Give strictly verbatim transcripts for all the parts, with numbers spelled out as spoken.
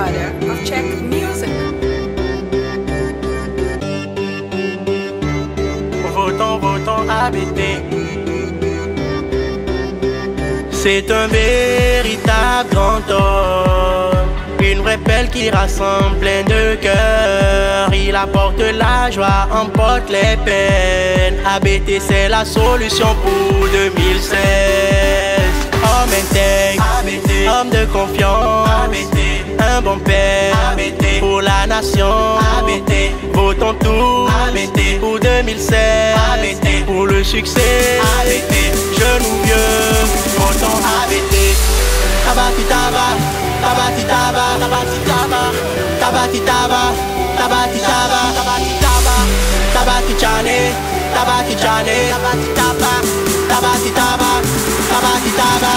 godfather of Czech music. Votons, votons A B T. C'est un véritable grand homme, une vraie pelle qui rassemble plein de cœur. Il apporte la joie, emporte les peines. A B T c'est la solution pour deux mille seize. Homme intègre, A B T. Homme de confiance, A B T. Un bon père, A B T. Pour la nation, A B T. Votons tous, A B T. Pour deux mille seize, A B T. Pour le succès, A B T. Genoux vieux, votons A B T. Tabati taba, tabati taba, tabati taba, tabati taba, tabati taba, tabati taba, tabati chane, tabati chane, tabati taba, tabati taba, tabati taba.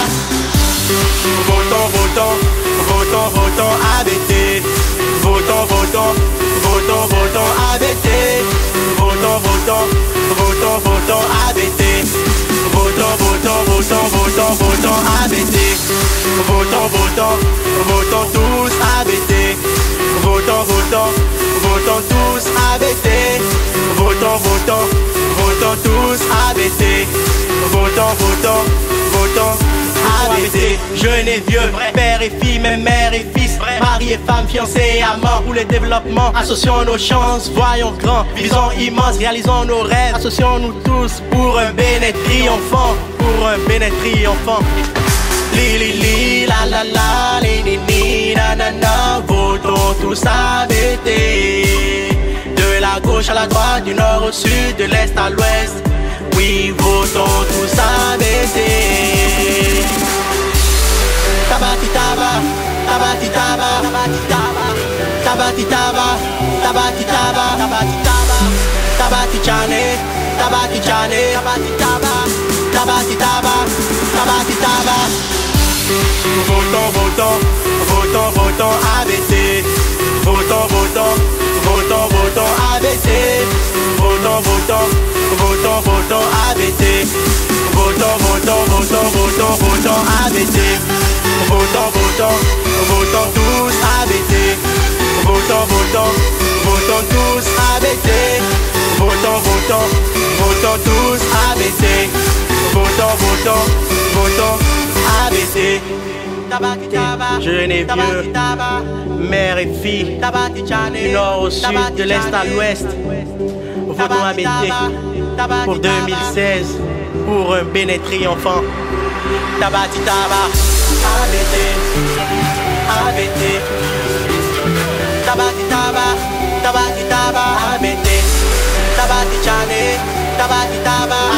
Votons, votons, votons, votons A B T. Votons, votons, votons, votons A B T. Votons, votons, votons, votons A B T. Votons, votons, votons, votons, votons A B T. Votons, votons, votons tous A B T. Votons, votons, votons tous A B T. Votons, votons, votons tous A B T. Votons, votons, votons A B T. Jeune et vieux, père et fille, même mère et fils, mari et femme, fiancés et amants. Pour le développement, associons nos chances, voyons grand, visons immense, réalisons nos rêves. Associons-nous tous pour un bien-être triomphant, pour un bien-être triomphant. Li li li la la la, li li li na na na. Votons tous A B T. De la gauche à la droite, du nord au sud, de l'est à l'ouest. Oui, votons tous A B T. Tabati taba, tabati taba, tabati taba, tabati taba, tabati taba, tabati taba, tabati chane, tabati chane, tabati taba, tabati taba, tabati taba. Votons, votons, votons, votons A B T. Votons, votons, votons, votons A B T. Votons, votons, votons, votons A B T. Votons, votons, votons, votons, votons A B T. Votons, votons, votons tous A B T. Votons, votons, votons tous A B T. Votons, votons, votons tous A B T. Votons, votons, votons A B T. Jeune et vieux, mère et fille, du nord au sud, de l'est à l'ouest. Votons A B T pour deux mille seize, pour un bien-être triomphant. Tabati taba, A B T, A B T. Tabati taba, tabati taba, A B T. Tabati chane, tabati taba,